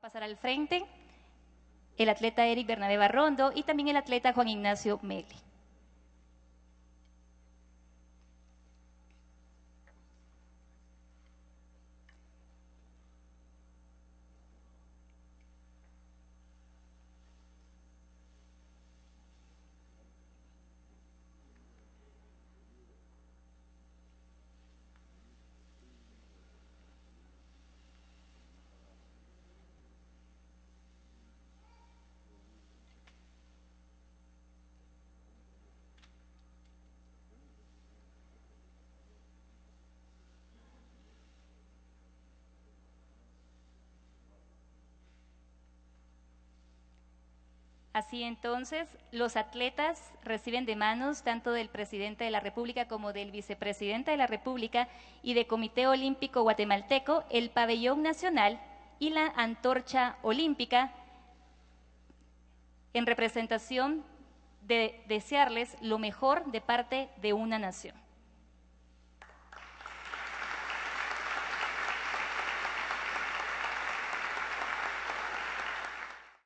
pasar al frente el atleta Eric Bernabé Barrondo y también el atleta Juan Ignacio Meli. Así entonces, los atletas reciben de manos tanto del presidente de la República como del vicepresidente de la República y del Comité Olímpico Guatemalteco el pabellón nacional y la antorcha olímpica en representación de desearles lo mejor de parte de una nación.